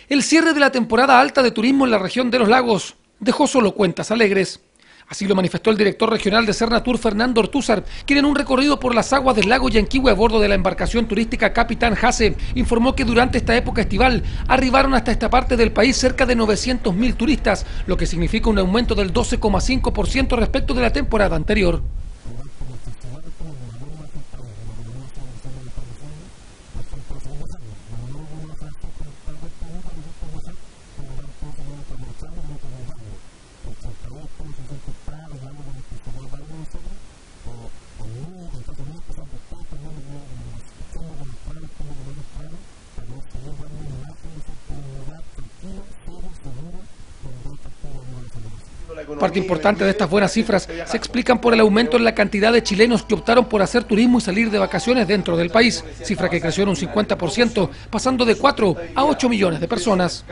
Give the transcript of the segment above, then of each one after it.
El cierre de la temporada alta de turismo en la región de los lagos dejó solo cuentas alegres. Así lo manifestó el director regional de Sernatur, Fernando Ortúzar, quien en un recorrido por las aguas del lago Yanquihue a bordo de la embarcación turística Capitán Jase informó que durante esta época estival arribaron hasta esta parte del país cerca de 900.000 turistas, lo que significa un aumento del 12,5% respecto de la temporada anterior. Parte importante de estas buenas cifras se explican por el aumento en la cantidad de chilenos que optaron por hacer turismo y salir de vacaciones dentro del país, cifra que creció en un 50%, pasando de 4 a 8 millones de personas.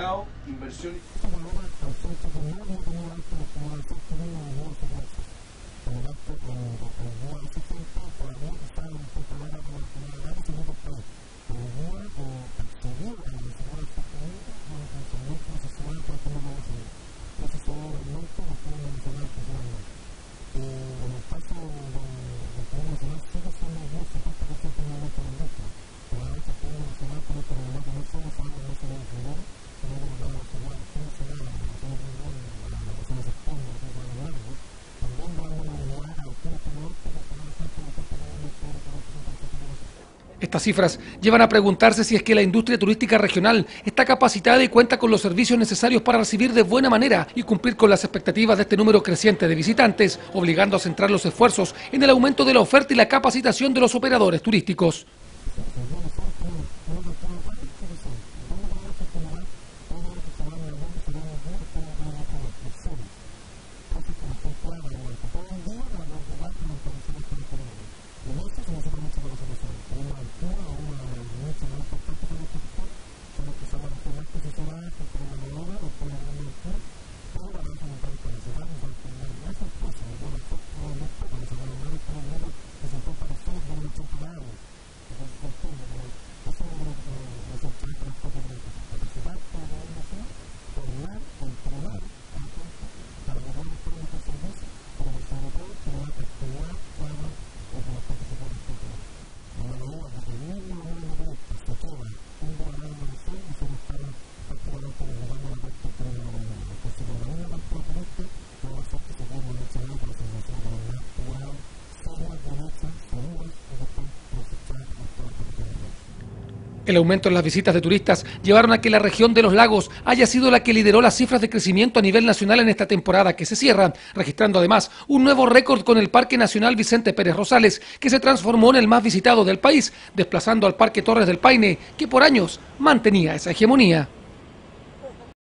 Estas cifras llevan a preguntarse si es que la industria turística regional está capacitada y cuenta con los servicios necesarios para recibir de buena manera y cumplir con las expectativas de este número creciente de visitantes, obligando a centrar los esfuerzos en el aumento de la oferta y la capacitación de los operadores turísticos. El aumento en las visitas de turistas llevaron a que la región de los lagos haya sido la que lideró las cifras de crecimiento a nivel nacional en esta temporada que se cierra, registrando además un nuevo récord con el Parque Nacional Vicente Pérez Rosales, que se transformó en el más visitado del país, desplazando al Parque Torres del Paine, que por años mantenía esa hegemonía.